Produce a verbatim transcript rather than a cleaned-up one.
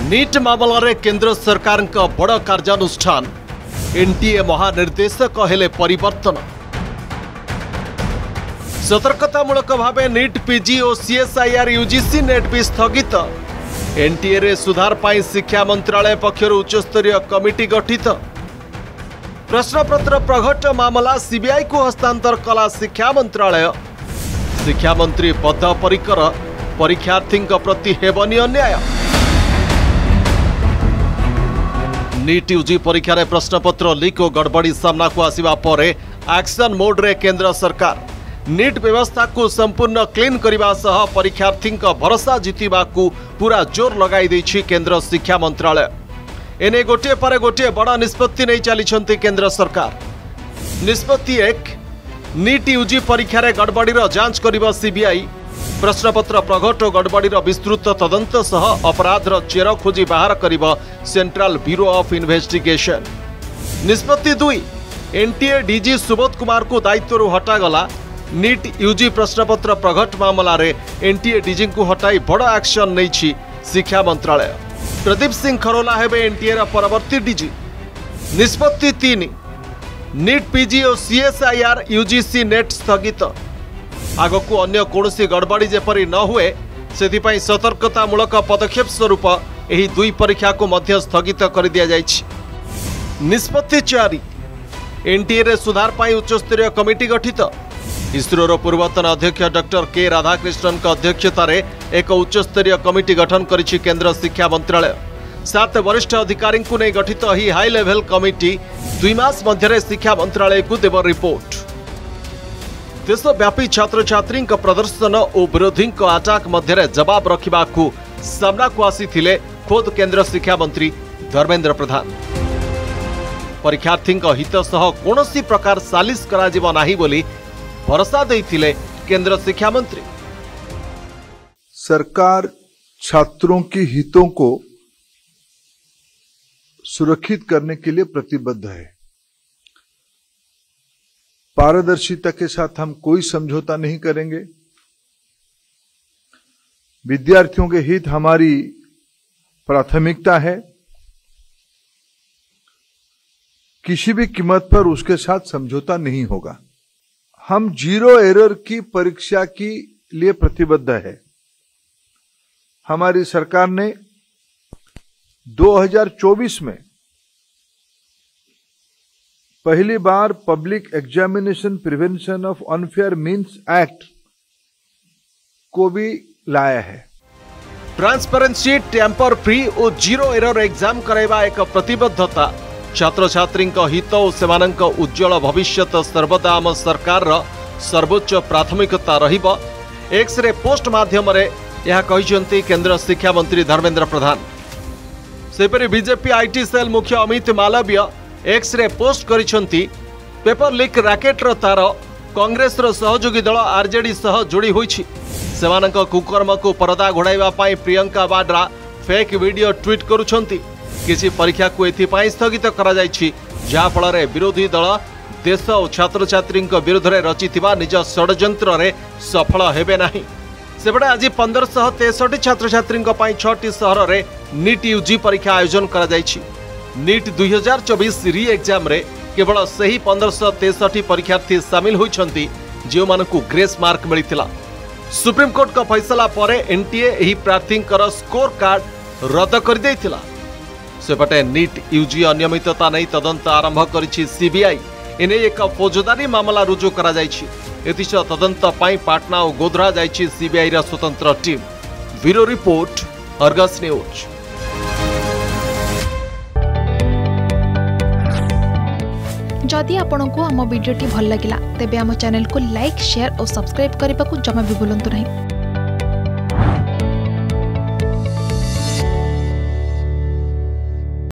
NEET मामलें केंद्र सरकार का बड़ कार्यानुष्ठान एनटीए महानिर्देशक हेले परिवर्तन सतर्कतामूलक भाव नीट पीजी और सीएसआईआर यूजीसी नेट भी स्थगित। एनटीए रे सुधार पाई शिक्षा मंत्रालय पक्षर उच्चस्तरीय कमिटी गठित। प्रश्नपत्र प्रघट मामला सीबीआई को हस्तांतर कला शिक्षा मंत्रालय। शिक्षा मंत्री पद परिकर परीक्षार्थी प्रति हेबनी अन्याय। नीट यूजी परीक्षा रे प्रश्नपत्र लीक और गड़बड़ी सामना को आसिबा परे एक्शन मोड रे केंद्र सरकार नीट व्यवस्था को संपूर्ण क्लीन करने सह परीक्षार्थी भरोसा जितवा को पूरा जोर लगाई देछि केंद्र शिक्षा मंत्रालय। एने गोटे पर गोटे बड़ा निष्पत्ति नहीं चली केंद्र सरकार। निष्पत्ति एक, नीट यूजी परीक्षा रे गड़बड़ीर जांच करिबा सीबीआई। प्रश्नपत्र प्रघट और गड़बड़ीर विस्तृत तदंत सह अपराधर चेर खोजी बाहर करिबा सेंट्रल ब्यूरो ऑफ इन्वेस्टिगेशन। निष्पत्ति दुई, एनटीए डीजी सुबोध कुमार को दायित्व हटागला। नीट यूजी प्रश्नपत्र प्रघट मामला रे एनटीए डीजी को हटाई बड़ एक्शन नहीं शिक्षा मंत्रालय। प्रदीप सिंह खरोला हेबे एनटीए रा परवर्ती डीजी। निष्पत्ति तीन, नीट पीजी और सीएसआईआर यूजीसी नेट स्थगित। आगकू अन्य कौनसी गड़बड़ी जेपरी न हुए से सतर्कतामूलक पदक्षेप स्वरूप एही दुई परीक्षा को मध्य स्थगित कर दिया जायछि। निष्पत्ति चारि, एनटीए रे सुधार पाई उच्चस्तरीय कमिटी गठित। इसरोर पूर्वतन अध्यक्ष डॉक्टर के राधाकृष्णन का अध्यक्षता रे एक उच्चस्तरीय कमिटी गठन करिछि केंद्र शिक्षा मंत्रालय। सात वरिष्ठ अधिकारी को नहीं गठित ही हाई लेवल कमिटी दुई मास मध्य शिक्षा मंत्रालय को देव रिपोर्ट। देशव्यापी छात्र छात्री प्रदर्शन और विरोधी आटाक मध्य जवाब रखा सामना को आसी खोद केंद्र शिक्षा मंत्री धर्मेंद्र प्रधान। परीक्षार्थी हित सह कौन प्रकार सालिश करा नाही बोली भरोसा देइथिले केंद्र शिक्षा मंत्री। सरकार छात्रों के हितों को सुरक्षित करने के लिए प्रतिबद्ध है। पारदर्शिता के साथ हम कोई समझौता नहीं करेंगे। विद्यार्थियों के हित हमारी प्राथमिकता है। किसी भी कीमत पर उसके साथ समझौता नहीं होगा। हम जीरो एरर की परीक्षा के लिए प्रतिबद्ध है। हमारी सरकार ने दो हज़ार चौबीस में पहली बार public examination prevention of unfair means act को भी लाया है। ट्रांसपेरेंसी, टेम्पर फ्री और जीरो एरर एग्जाम कराइबा एक प्रतिबद्धता। छात्र छात्री हित और सेमानंक उज्जवल भविष्यत सर्वदा आम सरकार सर्वोच्च प्राथमिकता रहिबो। एक्स रे पोस्ट माध्यम रे यह कहिसेंती केंद्र शिक्षा मंत्री धर्मेंद्र प्रधान। सेपरि बीजेपी आईटी सेल मुख्य अमित मालवीय एक्स रे पोस्ट करिसेंती पेपर लीक रैकेट रो तार कांग्रेस रो सहयोगी दल आरजेडी सह जोड़ी होईछि। सेमानंक कुकर्म को परदा घोड़ाइबा पाई Priyanka Vadra fake video tweet करुछंती। किसी परीक्षा को एथिपाई स्थगित करा जायछि जहा फल रे विरोधी दल देश और छात्र छात्री विरोध में रचिथिबा निज षड्यंत्र रे सफल हेबे नाही। सेबडे आज पंद्रह सौ तेसठी छात्र छात्री छठी सहर रे नीट यूजी परीक्षा आयोजन करा जायछि। नीट दुई हजार चौबीस री एग्जाम रे केवल सही पंद्रह सौ तेसठी परीक्षार्थी सामिल होइछंती जो मानकु ग्रेस मार्क मिलिथिला। सुप्रीम कोर्ट का फैसला पर एनटीए एही प्रार्थी स्कोर कार्ड रद्द कर देइथिला। सेपटे नीट यूजी अनियमितता नहीं तदंत आरंभ करिछि सीबीआई। एने एक फौजदारी मामला रुजु करा जायछि। एतिश तदंत पाई पाटना और गोधरा जायछि सीबीआई रा स्वतंत्र team. Bureau report, Argus news. जदि आपंक आम भिडी भल लगा तेब आम चैनल को लाइक, शेयर और सब्सक्राइब करने को जमा भी भूलु नहीं।